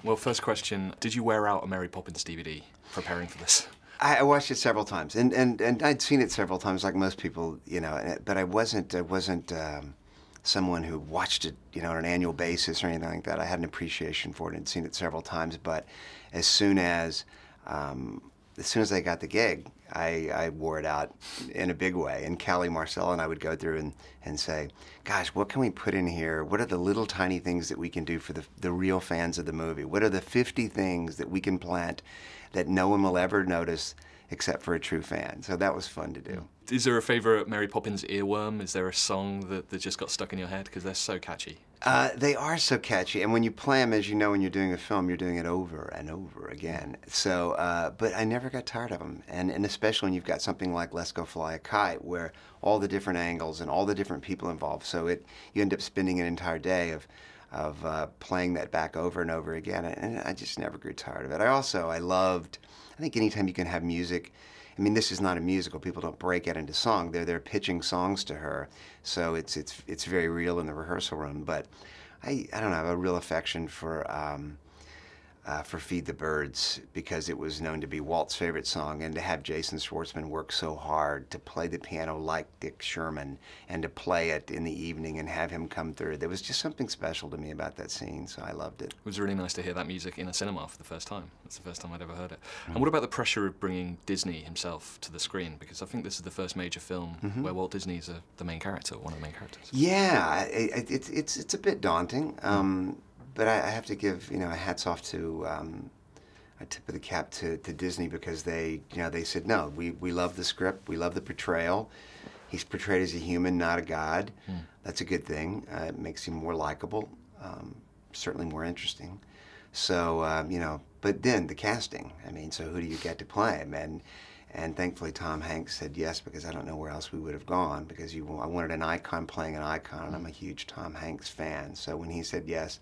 Well, first question, did you wear out a Mary Poppins DVD preparing for this? I watched it several times, and I'd seen it several times, like most people, you know. But I wasn't someone who watched it, you know, on an annual basis or anything like that. I had an appreciation for it and seen it several times. But as soon as I got the gig, I wore it out in a big way. And Kelly, Marcel, and I would go through and say, gosh, what can we put in here? What are the little tiny things that we can do for the real fans of the movie? What are the 50 things that we can plant that no one will ever notice except for a true fan? So that was fun to do. Is there a favorite Mary Poppins earworm? Is there a song that just got stuck in your head? Because they're so catchy. They are so catchy, and when you play them, as you know, when you're doing a film, you're doing it over and over again. So, but I never got tired of them, and especially when you've got something like Let's Go Fly a Kite, where all the different angles and all the different people involved. So you end up spending an entire day of playing that back over and over again, and I just never grew tired of it. I think anytime you can have music. I mean, this is not a musical. People don't break it into song. They're pitching songs to her, so it's very real in the rehearsal room. But I don't know. I have a real affection for Feed the Birds, because it was known to be Walt's favorite song, and to have Jason Schwartzman work so hard to play the piano like Dick Sherman and to play it in the evening and have him come through. There was just something special to me about that scene, so I loved it. It was really nice to hear that music in a cinema for the first time. That's the first time I'd ever heard it. And what about the pressure of bringing Disney himself to the screen? Because I think this is the first major film where Walt Disney's the main character, one of the main characters. Yeah, it's a bit daunting. But I have to give, you know, a hats off to a tip of the cap to Disney, because they said, no, we love the script, we love the portrayal. He's portrayed as a human, not a god. That's a good thing. It makes him more likable, certainly more interesting. So, you know, but then the casting. I mean, so who do you get to play him? And thankfully Tom Hanks said yes, because I don't know where else we would have gone, because I wanted an icon playing an icon, and I'm a huge Tom Hanks fan. So when he said yes,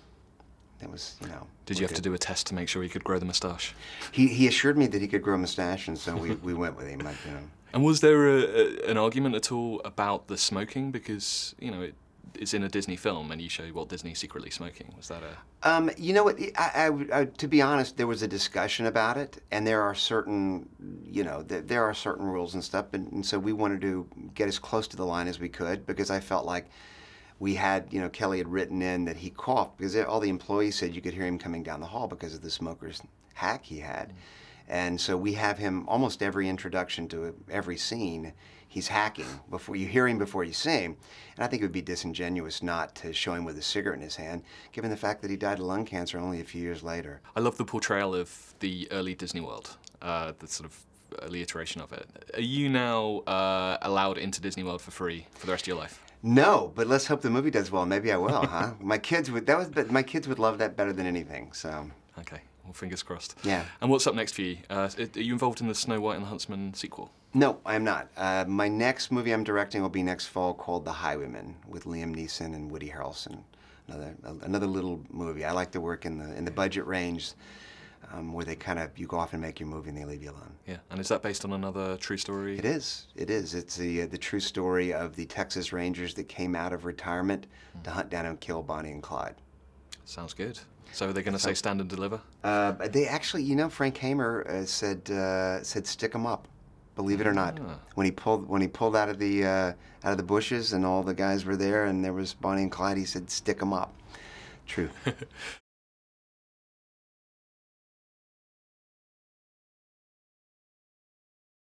it was, you know. Did you have to do a test to make sure he could grow the moustache? He assured me that he could grow a mustache, and so we went with him. You know. And was there an argument at all about the smoking? Because, you know, it's in a Disney film, and you show Walt Disney secretly smoking. Was that a... You know what? To be honest, there was a discussion about it, and there are certain, you know, there are certain rules and stuff, and so we wanted to get as close to the line as we could, because I felt like we had, you know, Kelly had written in that he coughed, because all the employees said you could hear him coming down the hall because of the smoker's hack he had. And so we have him almost every introduction to every scene, he's hacking. You hear him before you see him. And I think it would be disingenuous not to show him with a cigarette in his hand, given the fact that he died of lung cancer only a few years later. I love the portrayal of the early Disney World, the sort of early iteration of it. Are you now allowed into Disney World for free for the rest of your life? No, but let's hope the movie does well. Maybe I will, huh? My kids would love that better than anything. So. Okay, well, fingers crossed. Yeah. And what's up next for you? Are you involved in the Snow White and the Huntsman sequel? No, I am not. My next movie I'm directing will be next fall, called The Highwaymen, with Liam Neeson and Woody Harrelson. Another little movie. I like to work in the budget range, where you go off and make your movie and they leave you alone. Yeah, and is that based on another true story? It is. It is. It's the true story of the Texas Rangers that came out of retirement to hunt down and kill Bonnie and Clyde. Sounds good. So are they going to say stand and deliver? They actually, you know, Frank Hamer said stick 'em up. Believe it or not, when he pulled out of the bushes and all the guys were there and there was Bonnie and Clyde, he said stick 'em up. True.